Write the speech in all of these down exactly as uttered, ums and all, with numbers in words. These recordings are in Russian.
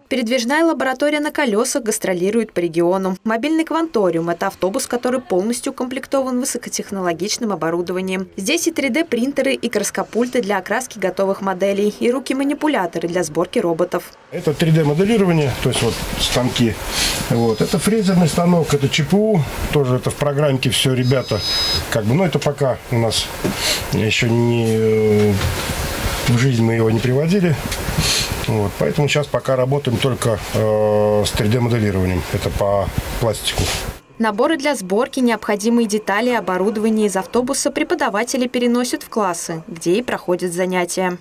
Передвижная лаборатория на колесах гастролирует по региону. Мобильный кванториум – это автобус, который полностью укомплектован высокотехнологичным оборудованием. Здесь и три дэ принтеры, и краскопульты для окраски готовых моделей, и руки-манипуляторы для сборки роботов. Это три дэ моделирование, то есть вот станки. Вот. Это фрезерный станок, это че пэ у, тоже это в программке все, ребята. Как бы, но это пока у нас еще не в жизнь мы его не приводили. Вот, поэтому сейчас пока работаем только э, с три дэ моделированием. Это по пластику. Наборы для сборки, необходимые детали и оборудование из автобуса преподаватели переносят в классы, где и проходят занятия.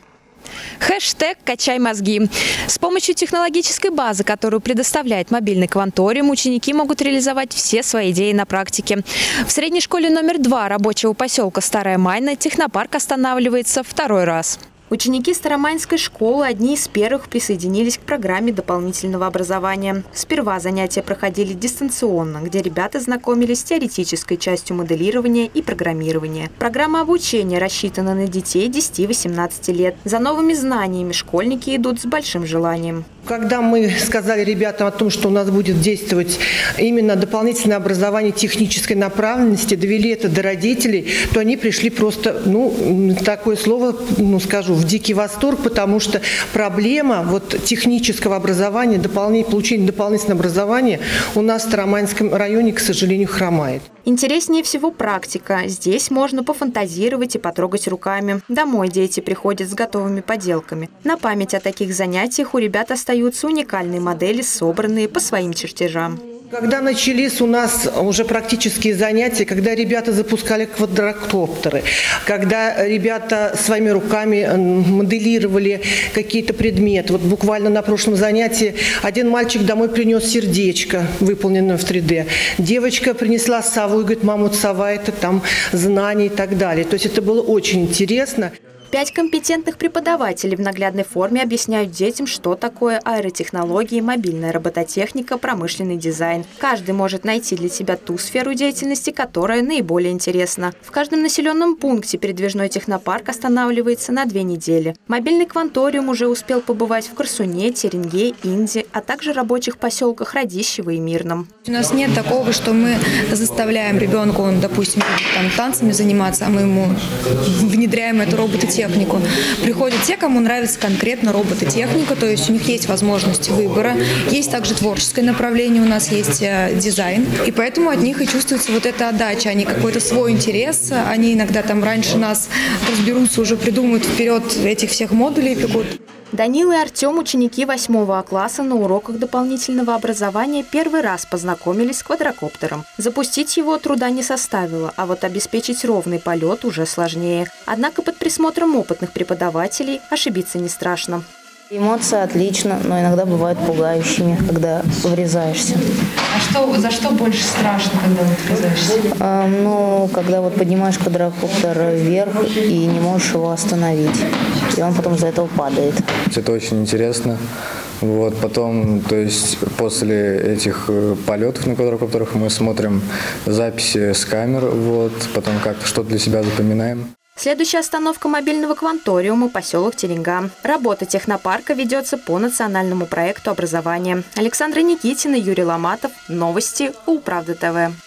Хэштег «Качай мозги». С помощью технологической базы, которую предоставляет мобильный кванториум, ученики могут реализовать все свои идеи на практике. В средней школе номер два рабочего поселка Старая Майна технопарк останавливается второй раз. Ученики Старомайнской школы одни из первых присоединились к программе дополнительного образования. Сперва занятия проходили дистанционно, где ребята знакомились с теоретической частью моделирования и программирования. Программа обучения рассчитана на детей десяти-восемнадцати лет. За новыми знаниями школьники идут с большим желанием. Когда мы сказали ребятам о том, что у нас будет действовать именно дополнительное образование технической направленности, довели это до родителей, то они пришли просто, ну, такое слово, ну, скажу, в дикий восторг, потому что проблема вот технического образования, дополнительного, получения дополнительного образования у нас в Старомайнском районе, к сожалению, хромает. Интереснее всего практика. Здесь можно пофантазировать и потрогать руками. Домой дети приходят с готовыми поделками. На память о таких занятиях у ребят остаются уникальные модели, собранные по своим чертежам. Когда начались у нас уже практические занятия, когда ребята запускали квадрокоптеры, когда ребята своими руками моделировали какие-то предметы. Вот буквально на прошлом занятии один мальчик домой принес сердечко, выполненное в три дэ. Девочка принесла сову и говорит: мама, вот сова – это там знания и так далее. То есть это было очень интересно. Пять компетентных преподавателей в наглядной форме объясняют детям, что такое аэротехнологии, мобильная робототехника, промышленный дизайн. Каждый может найти для себя ту сферу деятельности, которая наиболее интересна. В каждом населенном пункте передвижной технопарк останавливается на две недели. Мобильный кванториум уже успел побывать в Корсуне, Теренге, Инде, а также рабочих поселках Радищево и Мирном. У нас нет такого, что мы заставляем ребенка, он, допустим, там, танцами заниматься, а мы ему внедряем эту робототехнику. Приходят те, кому нравится конкретно робототехника, то есть у них есть возможность выбора. Есть также творческое направление, у нас есть дизайн. И поэтому от них и чувствуется вот эта отдача. Они какой-то свой интерес, они иногда там раньше нас разберутся, уже придумают вперед этих всех модулей, пекут. Данила и Артем, ученики восьмого класса, на уроках дополнительного образования первый раз познакомились с квадрокоптером. Запустить его труда не составило, а вот обеспечить ровный полет уже сложнее. Однако под присмотром опытных преподавателей ошибиться не страшно. Эмоции отлично, но иногда бывают пугающими, когда врезаешься. А что, за что больше страшно, когда вот врезаешься? А, ну, когда вот поднимаешь квадрокоптер вверх и не можешь его остановить. И он потом из-за этого падает. Это очень интересно. Вот, потом, то есть после этих полетов на квадрокоптерах мы смотрим записи с камер, вот, потом как-то что-то для себя запоминаем. Следующая остановка мобильного кванториума – поселок Теренга. Работа технопарка ведется по национальному проекту образования. Александра Никитина, Юрий Ломатов. Новости УЛправда ТВ.